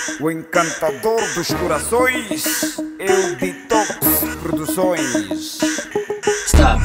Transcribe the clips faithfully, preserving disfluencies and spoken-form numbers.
O encantador dos corações é o Detox Produções. Stop.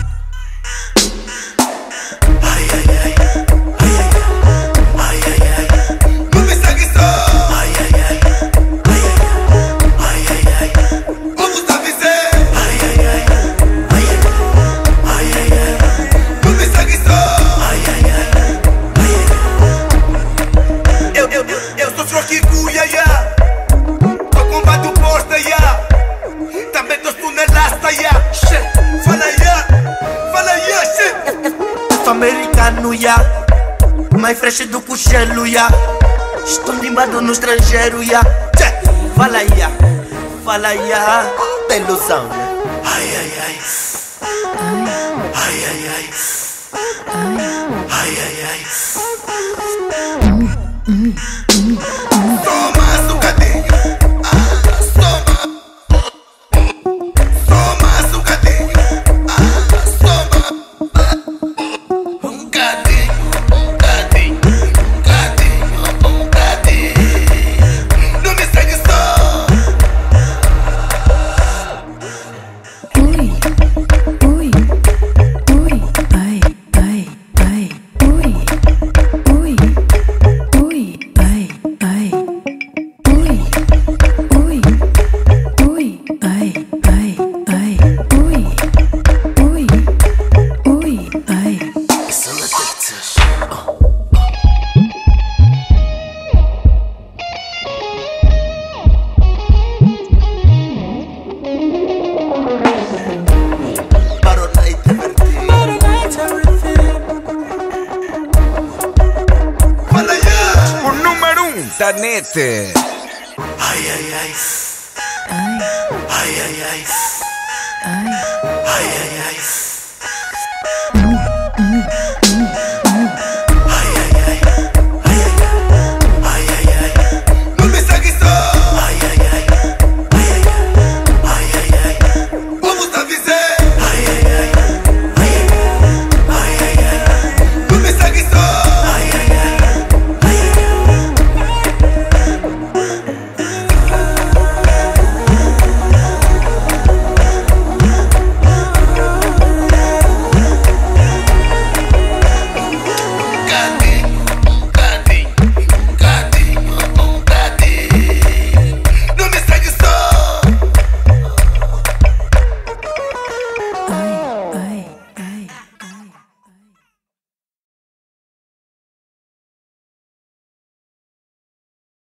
Americano, ya, mais fresh do que o gelo, ya. Estou limbado no estrangeiro, ya. Fala, ya, fala, ya. Tem ilusão, né? Ai, ai, ai. Ai, ai, ai. Ai, ai, ai. Toma sucadinho. Ah, toma. Toma sucadinho. Da net. Ai, ai, ai. Ai, ai, ai. Ai, ai, ai.